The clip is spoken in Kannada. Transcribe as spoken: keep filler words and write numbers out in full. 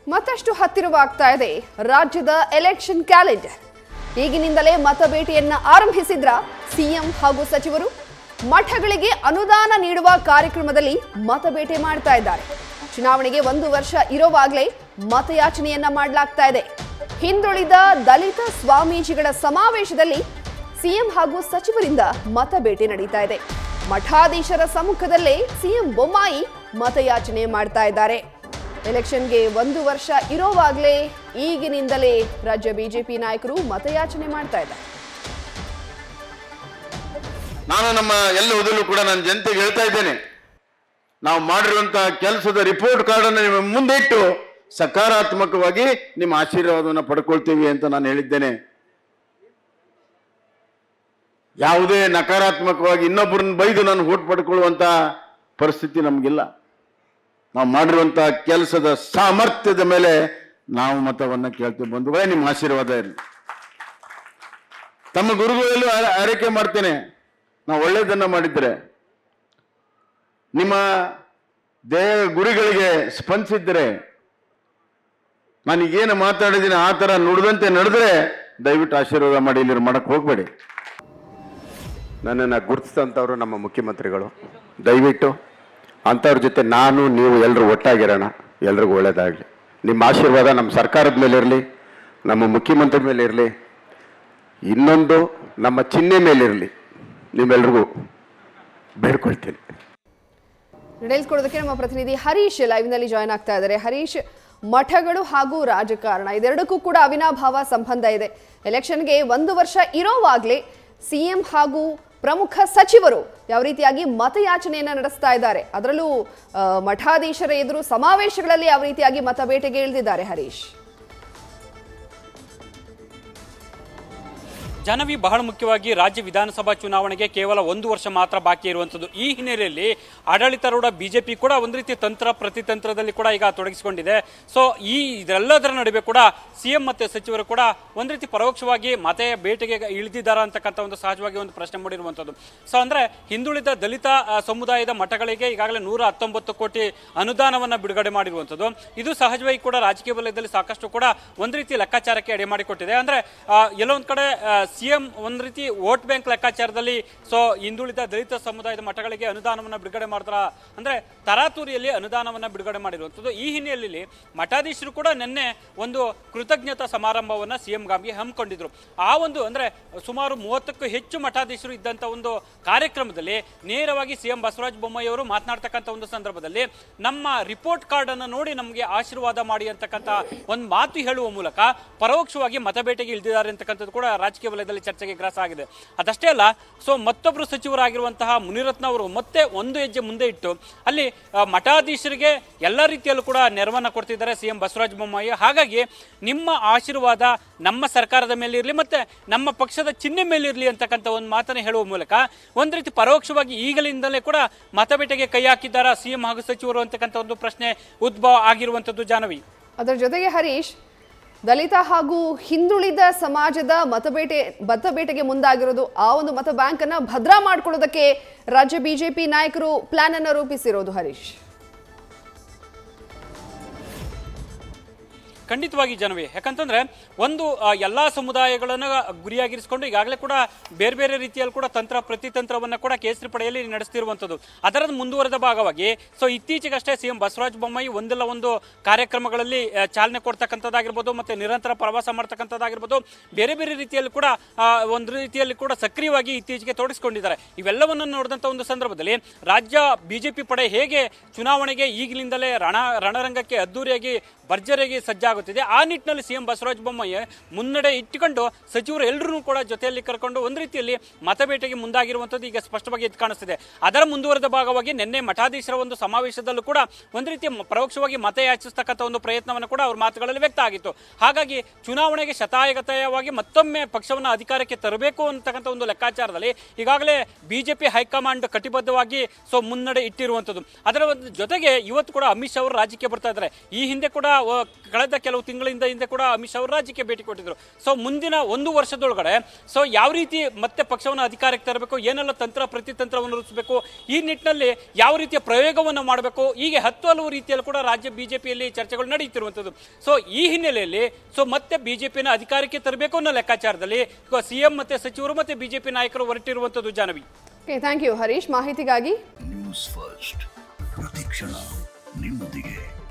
ಮತ್ತಷ್ಟು ಹತ್ತಿರವಾಗ್ತಾ ಇದೆ ರಾಜ್ಯದ ಎಲೆಕ್ಷನ್ ಕ್ಯಾಲೆಂಡರ್. ಈಗಿನಿಂದಲೇ ಮತಬೇಟೆಯನ್ನ ಆರಂಭಿಸಿದ್ರ ಸಿಎಂ ಹಾಗೂ ಸಚಿವರು. ಮಠಗಳಿಗೆ ಅನುದಾನ ನೀಡುವ ಕಾರ್ಯಕ್ರಮದಲ್ಲಿ ಮತಬೇಟೆ ಮಾಡ್ತಾ ಇದ್ದಾರೆ. ಚುನಾವಣೆಗೆ ಒಂದು ವರ್ಷ ಇರೋವಾಗಲೇ ಮತಯಾಚನೆಯನ್ನ ಮಾಡಲಾಗ್ತಾ ಇದೆ. ಹಿಂದುಳಿದ ದಲಿತ ಸ್ವಾಮೀಜಿಗಳ ಸಮಾವೇಶದಲ್ಲಿ ಸಿಎಂ ಹಾಗೂ ಸಚಿವರಿಂದ ಮತಬೇಟೆ ನಡೀತಾ ಇದೆ. ಮಠಾಧೀಶರ ಸಮ್ಮುಖದಲ್ಲೇ ಸಿಎಂ ಬೊಮ್ಮಾಯಿ ಮತಯಾಚನೆ ಮಾಡ್ತಾ ಇದ್ದಾರೆ. ಎಲೆಕ್ಷನ್ಗೆ ಒಂದು ವರ್ಷ ಇರೋವಾಗಲೇ ಈಗಿನಿಂದಲೇ ರಾಜ್ಯ ಬಿಜೆಪಿ ನಾಯಕರು ಮತಯಾಚನೆ ಮಾಡ್ತಾ ಇದ್ದಾರೆ. ನಾನು ನಮ್ಮ ಎಲ್ಲ ಓದಲು ಕೂಡ ನಾನು ಜನತೆಗೆ ಹೇಳ್ತಾ ಇದ್ದೇನೆ, ನಾವು ಮಾಡಿರುವಂತಹ ಕೆಲಸದ ರಿಪೋರ್ಟ್ ಕಾರ್ಡ್ ಅನ್ನು ನಿಮ್ಮ ಮುಂದೆ ಇಟ್ಟು ಸಕಾರಾತ್ಮಕವಾಗಿ ನಿಮ್ಮ ಆಶೀರ್ವಾದವನ್ನು ಪಡ್ಕೊಳ್ತೀವಿ ಅಂತ ನಾನು ಹೇಳಿದ್ದೇನೆ. ಯಾವುದೇ ನಕಾರಾತ್ಮಕವಾಗಿ ಇನ್ನೊಬ್ಬರನ್ನ ಬೈದು ನಾನು ಓಟ್ ಪಡ್ಕೊಳ್ಳುವಂತ ಪರಿಸ್ಥಿತಿ ನಮಗಿಲ್ಲ. ನಾವು ಮಾಡಿರುವಂತಹ ಕೆಲಸದ ಸಾಮರ್ಥ್ಯದ ಮೇಲೆ ನಾವು ಮತವನ್ನ ಕೇಳ್ತೀವಿ. ಬಂಧುಗಳೇ, ನಿಮ್ಮ ಆಶೀರ್ವಾದ ಇರಲಿ. ತಮ್ಮ ಗುರುಗಳಲ್ಲೂ ಆರೈಕೆ ಮಾಡ್ತೇನೆ, ನಾವು ಒಳ್ಳೆಯದನ್ನ ಮಾಡಿದ್ರೆ ನಿಮ್ಮ ದೇಹ ಗುರಿಗಳಿಗೆ ಸ್ಪಂದಿಸಿದ್ರೆ, ನಾನೀಗೇನು ಮಾತಾಡಿದ್ದೀನಿ ಆ ಥರ ನುಡಿದಂತೆ ನಡೆದ್ರೆ ದಯವಿಟ್ಟು ಆಶೀರ್ವಾದ ಮಾಡಿ, ಇಲ್ಲಿ ಮಾಡಕ್ಕೆ ಹೋಗಬೇಡಿ. ನನ್ನನ್ನು ಗುರುತಿಸಿದಂಥವ್ರು ನಮ್ಮ ಮುಖ್ಯಮಂತ್ರಿಗಳು. ದಯವಿಟ್ಟು ಅಂಥವ್ರ ಜೊತೆ ನಾನು ನೀವು ಎಲ್ಲರೂ ಒಟ್ಟಾಗಿರೋಣ. ಎಲ್ರಿಗೂ ಒಳ್ಳೇದಾಗಲಿ. ನಿಮ್ಮ ಆಶೀರ್ವಾದ ನಮ್ಮ ಸರ್ಕಾರದ ಮೇಲೆ ಇರಲಿ, ನಮ್ಮ ಮುಖ್ಯಮಂತ್ರಿ ಮೇಲೆ ಇರಲಿ, ಇನ್ನೊಂದು ನಮ್ಮ ಚಿಹ್ನೆ ಮೇಲೆ ಇರಲಿ. ನಿಮ್ಮೆಲ್ರಿಗೂ ಬೇಡ್ಕೊಳ್ತೀನಿ. ಡೀಟೇಲ್ಸ್ ಕೊಡೋದಕ್ಕೆ ನಮ್ಮ ಪ್ರತಿನಿಧಿ ಹರೀಶ್ ಲೈವ್ನಲ್ಲಿ ಜಾಯ್ನ್ ಆಗ್ತಾ ಇದ್ದಾರೆ. ಹರೀಶ್, ಮಠಗಳು ಹಾಗೂ ರಾಜಕಾರಣ ಇದೆರಡಕ್ಕೂ ಕೂಡ ಅವಿನಾಭಾವ ಸಂಬಂಧ ಇದೆ. ಎಲೆಕ್ಷನ್ಗೆ ಒಂದು ವರ್ಷ ಇರೋವಾಗಲೇ ಸಿಎಂ ಹಾಗೂ ಪ್ರಮುಖ ಸಚಿವರು ಯಾವ ರೀತಿಯಾಗಿ ಮತಯಾಚನೆಯನ್ನ ನಡೆಸ್ತಾ ಇದ್ದಾರೆ, ಅದರಲ್ಲೂ ಮಠಾಧೀಶರ ಎದುರು ಸಮಾವೇಶಗಳಲ್ಲಿ ಯಾವ ರೀತಿಯಾಗಿ ಮತಬೇಟೆಗೆ ಇಳಿದಿದ್ದಾರೆ ಹರೀಶ್? ಜಾಹ್ನವಿ, ಬಹಳ ಮುಖ್ಯವಾಗಿ ರಾಜ್ಯ ವಿಧಾನಸಭಾ ಚುನಾವಣೆಗೆ ಕೇವಲ ಒಂದು ವರ್ಷ ಮಾತ್ರ ಬಾಕಿ ಇರುವಂಥದ್ದು. ಈ ಹಿನ್ನೆಲೆಯಲ್ಲಿ ಆಡಳಿತಾರೂಢ ಬಿಜೆಪಿ ಕೂಡ ಒಂದು ರೀತಿ ತಂತ್ರ ಪ್ರತಿತಂತ್ರದಲ್ಲಿ ಕೂಡ ಈಗ ತೊಡಗಿಸಿಕೊಂಡಿದೆ. ಸೊ ಈ ಇದೆಲ್ಲದರ ನಡುವೆ ಕೂಡ ಸಿಎಂ ಮತ್ತು ಸಚಿವರು ಕೂಡ ಒಂದು ರೀತಿ ಪರೋಕ್ಷವಾಗಿ ಮತ ಬೇಟೆಗೆ ಇಳಿದಿದ್ದಾರ ಅಂತಕ್ಕಂಥ ಒಂದು ಸಹಜವಾಗಿ ಒಂದು ಪ್ರಶ್ನೆ ಮೂಡಿರುವಂಥದ್ದು. ಸೊ ಅಂದ್ರೆ ಹಿಂದುಳಿದ ದಲಿತ ಸಮುದಾಯದ ಮಠಗಳಿಗೆ ಈಗಾಗಲೇ ನೂರ ಹತ್ತೊಂಬತ್ತು ಕೋಟಿ ಅನುದಾನವನ್ನು ಬಿಡುಗಡೆ ಮಾಡಿರುವಂಥದ್ದು. ಇದು ಸಹಜವಾಗಿ ಕೂಡ ರಾಜಕೀಯ ವಲಯದಲ್ಲಿ ಸಾಕಷ್ಟು ಕೂಡ ಒಂದು ರೀತಿ ಲೆಕ್ಕಾಚಾರಕ್ಕೆ ಎಡೆ ಮಾಡಿಕೊಟ್ಟಿದೆ. ಅಂದ್ರೆ ಎಲ್ಲೊಂದು ಕಡೆ ಸಿಎಂ ಒಂದು ರೀತಿ ವೋಟ್ ಬ್ಯಾಂಕ್ ಲೆಕ್ಕಾಚಾರದಲ್ಲಿ ಸೊ ಹಿಂದುಳಿದ ದಲಿತ ಸಮುದಾಯದ ಮಠಗಳಿಗೆ ಅನುದಾನವನ್ನು ಬಿಡುಗಡೆ ಮಾಡ್ತಾರ ಅಂದ್ರೆ ತರಾತುರಿಯಲ್ಲಿ ಅನುದಾನವನ್ನು ಬಿಡುಗಡೆ ಮಾಡಿರುವಂಥದ್ದು. ಈ ಹಿನ್ನೆಲೆಯಲ್ಲಿ ಮಠಾಧೀಶರು ಕೂಡ ನಿನ್ನೆ ಒಂದು ಕೃತಜ್ಞತಾ ಸಮಾರಂಭವನ್ನು ಸಿಎಂ ಗಾಂಗೆ ಹಮ್ಮಿಕೊಂಡಿದ್ರು. ಆ ಒಂದು ಅಂದ್ರೆ ಸುಮಾರು ಮೂವತ್ತಕ್ಕೂ ಹೆಚ್ಚು ಮಠಾಧೀಶರು ಇದ್ದಂಥ ಒಂದು ಕಾರ್ಯಕ್ರಮದಲ್ಲಿ ನೇರವಾಗಿ ಸಿಎಂ ಬಸವರಾಜ ಬೊಮ್ಮಾಯಿ ಅವರು ಮಾತನಾಡ್ತಕ್ಕಂಥ ಒಂದು ಸಂದರ್ಭದಲ್ಲಿ ನಮ್ಮ ರಿಪೋರ್ಟ್ ಕಾರ್ಡ್ ಅನ್ನು ನೋಡಿ ನಮಗೆ ಆಶೀರ್ವಾದ ಮಾಡಿ ಅಂತಕ್ಕಂಥ ಒಂದು ಮಾತು ಹೇಳುವ ಮೂಲಕ ಪರೋಕ್ಷವಾಗಿ ಮತಬೇಟೆಗೆ ಇಳಿದಿದ್ದಾರೆ ಅಂತಕ್ಕಂಥದ್ದು ಕೂಡ ರಾಜಕೀಯ ವಲಯದಲ್ಲಿ ಚರ್ಚೆಗೆ ಗ್ರಾಸ ಆಗಿದೆ. ಅದಷ್ಟೇ ಅಲ್ಲ, ಸೊ ಮತ್ತೊಬ್ಬರು ಸಚಿವರಾಗಿರುವಂತಹ ಮುನಿರತ್ನ ಅವರು ಮತ್ತೆ ಒಂದು ಹೆಜ್ಜೆ ಮುಂದೆ ಇಟ್ಟು ಅಲ್ಲಿ ಮಠಾಧೀಶರಿಗೆ ಎಲ್ಲ ರೀತಿಯಲ್ಲೂ ಕೂಡ ನೆರವನ್ನ ಕೊಡ್ತಿದ್ದಾರೆ ಸಿಎಂ ಬಸವರಾಜ ಬೊಮ್ಮಾಯಿ. ಹಾಗಾಗಿ ನಿಮ್ಮ ಆಶೀರ್ವಾದ ನಮ್ಮ ಸರ್ಕಾರದ ಮೇಲೆ ಇರಲಿ ಮತ್ತೆ ನಮ್ಮ ಪಕ್ಷದ ಚಿಹ್ನೆ ಮೇಲೆ ಇರಲಿ ಅಂತಕ್ಕಂಥ ಒಂದು ಮಾತನ್ನು ಹೇಳುವ ಮೂಲಕ ಒಂದು ರೀತಿ ಪರೋಕ್ಷವಾಗಿ ಈಗಲಿಂದಲೇ ಕೂಡ ಮತಬೇಟೆಗೆ ಕೈ ಹಾಕಿದ್ದಾರಾ ಸಿಎಂ ಹಾಗೂ ಸಚಿವರು ಅಂತಕ್ಕಂಥ ಒಂದು ಪ್ರಶ್ನೆ ಉದ್ಭವ ಆಗಿರುವಂಥದ್ದು. ಜಾಹ್ನವಿ, ಅದರ ಜೊತೆಗೆ ಹರೀಶ್, ದಲಿತ ಹಾಗೂ ಹಿಂದುಳಿದ ಸಮಾಜದ ಮತಬೇಟೆ ಮತಬೇಟೆಗೆ ಮುಂದಾಗಿರೋದು, ಆ ಒಂದು ಮತ ಬ್ಯಾಂಕ್ ಅನ್ನ ಭದ್ರಾ ಮಾಡ್ಕೊಳ್ಳೋದಕ್ಕೆ ರಾಜ್ಯ ಬಿಜೆಪಿ ನಾಯಕರು ಪ್ಲಾನ್ ಅನ್ನು ರೂಪಿಸಿರೋದು ಹರೀಶ್. ಖಂಡಿತವಾಗಿ ಜಾಹ್ನವಿ, ಯಾಕಂತಂದ್ರೆ ಒಂದು ಎಲ್ಲಾ ಸಮುದಾಯಗಳನ್ನು ಗುರಿಯಾಗಿರಿಸಿಕೊಂಡು ಈಗಾಗಲೇ ಕೂಡ ಬೇರೆ ಬೇರೆ ರೀತಿಯಲ್ಲಿ ಕೂಡ ತಂತ್ರ ಪ್ರತಿತಂತ್ರವನ್ನು ಕೂಡ ಕೇಸರಿ ಪಡೆಯಲ್ಲಿ ನಡೆಸ್ತಿರುವಂಥದ್ದು. ಅದರ ಮುಂದುವರೆದ ಭಾಗವಾಗಿ ಸೊ ಇತ್ತೀಚೆಗಷ್ಟೇ ಸಿಎಂ ಬಸವರಾಜ ಬೊಮ್ಮಾಯಿ ಒಂದಲ್ಲ ಒಂದು ಕಾರ್ಯಕ್ರಮಗಳಲ್ಲಿ ಚಾಲನೆ ಕೊಡ್ತಕ್ಕಂಥದ್ದಾಗಿರ್ಬೋದು ಮತ್ತೆ ನಿರಂತರ ಪ್ರವಾಸ ಮಾಡ್ತಕ್ಕಂಥದ್ದಾಗಿರ್ಬೋದು, ಬೇರೆ ಬೇರೆ ರೀತಿಯಲ್ಲಿ ಕೂಡ ಒಂದು ರೀತಿಯಲ್ಲಿ ಕೂಡ ಸಕ್ರಿಯವಾಗಿ ಇತ್ತೀಚೆಗೆ ತೊಡಗಿಸಿಕೊಂಡಿದ್ದಾರೆ. ಇವೆಲ್ಲವನ್ನು ನೋಡಿದಂಥ ಒಂದು ಸಂದರ್ಭದಲ್ಲಿ ರಾಜ್ಯ ಬಿಜೆಪಿ ಪಡೆ ಹೇಗೆ ಚುನಾವಣೆಗೆ ಈಗಿನಿಂದಲೇ ರಣ ರಣರಂಗಕ್ಕೆ ಅದ್ದೂರಿಯಾಗಿ ಭರ್ಜರಿಯಾಗಿ ಸಜ್ಜಾಗುತ್ತಿದೆ, ಆ ನಿಟ್ಟಿನಲ್ಲಿ ಸಿಎಂ ಬಸವರಾಜ ಬೊಮ್ಮಾಯಿ ಮುನ್ನಡೆ ಇಟ್ಟುಕೊಂಡು ಸಚಿವರು ಎಲ್ಲರೂ ಕೂಡ ಜೊತೆಯಲ್ಲಿ ಕರ್ಕೊಂಡು ಒಂದು ರೀತಿಯಲ್ಲಿ ಮತಬೇಟೆಗೆ ಮುಂದಾಗಿರುವಂಥದ್ದು ಈಗ ಸ್ಪಷ್ಟವಾಗಿ ಎದ್ದು ಕಾಣಿಸ್ತಿದೆ. ಅದರ ಮುಂದುವರೆದ ಭಾಗವಾಗಿ ನಿನ್ನೆ ಮಠಾಧೀಶರ ಒಂದು ಸಮಾವೇಶದಲ್ಲೂ ಕೂಡ ಒಂದು ರೀತಿಯ ಪರೋಕ್ಷವಾಗಿ ಮತ ಯಾಚಿಸ್ತಕ್ಕಂಥ ಒಂದು ಪ್ರಯತ್ನವನ್ನು ಕೂಡ ಅವ್ರ ಮಾತುಗಳಲ್ಲಿ ವ್ಯಕ್ತ ಆಗಿತ್ತು. ಹಾಗಾಗಿ ಚುನಾವಣೆಗೆ ಶತಾಯಗತಾಯವಾಗಿ ಮತ್ತೊಮ್ಮೆ ಪಕ್ಷವನ್ನು ಅಧಿಕಾರಕ್ಕೆ ತರಬೇಕು ಅಂತಕ್ಕಂಥ ಒಂದು ಲೆಕ್ಕಾಚಾರದಲ್ಲಿ ಈಗಾಗಲೇ ಬಿಜೆಪಿ ಹೈಕಮಾಂಡ್ ಕಟಿಬದ್ಧವಾಗಿ ಸೊ ಮುನ್ನಡೆ ಇಟ್ಟಿರುವಂಥದ್ದು. ಅದರ ಜೊತೆಗೆ ಇವತ್ತು ಕೂಡ ಅಮಿತ್ ಶಾ ಅವರು ರಾಜ್ಯಕ್ಕೆ ಬರ್ತಾ ಇದ್ದಾರೆ. ಈ ಹಿಂದೆ ಕೂಡ ಕಳೆದ ಕೆಲವು ತಿಂಗಳಿಂದ ಹಿಂದೆ ಕೂಡ ಅಮಿತ್ ಶಾ ಅವರು ರಾಜ್ಯಕ್ಕೆ ಭೇಟಿ ಕೊಟ್ಟಿದ್ರು. ಸೊ ಮುಂದಿನ ಒಂದು ವರ್ಷದೊಳಗಡೆ ಸೊ ಯಾವ ರೀತಿ ಮತ್ತೆ ಪಕ್ಷವನ್ನು ಅಧಿಕಾರಕ್ಕೆ ತರಬೇಕು, ಏನೆಲ್ಲ ತಂತ್ರ ಪ್ರತಿತಂತ್ರವನ್ನು ರೂಪಿಸಬೇಕು, ಈ ನಿಟ್ಟಿನಲ್ಲಿ ಯಾವ ರೀತಿಯ ಪ್ರಯೋಗವನ್ನು ಮಾಡಬೇಕು, ಹೀಗೆ ಹತ್ತು ಹಲವು ರೀತಿಯಲ್ಲಿ ಕೂಡ ರಾಜ್ಯ ಬಿಜೆಪಿಯಲ್ಲಿ ಚರ್ಚೆಗಳು ನಡೆಯುತ್ತಿರುವಂಥದ್ದು. ಸೊ ಈ ಹಿನ್ನೆಲೆಯಲ್ಲಿ ಸೊ ಮತ್ತೆ ಬಿಜೆಪಿನ ಅಧಿಕಾರಕ್ಕೆ ತರಬೇಕು ಅನ್ನೋ ಲೆಕ್ಕಾಚಾರದಲ್ಲಿ ಸಿಎಂ ಮತ್ತೆ ಸಚಿವರು ಮತ್ತೆ ಬಿಜೆಪಿ ನಾಯಕರು ಹೊರಟಿರುವಂಥದ್ದು. ಜಾಹ್ನವಿ, ಥ್ಯಾಂಕ್ ಯು ಹರೀಶ್ ಮಾಹಿತಿಗಾಗಿ. ನ್ಯೂಸ್ ಫಸ್ಟ್ ಪ್ರತಿಕ್ಷಣ ನಿಮ್ಮೊಂದಿಗೆ.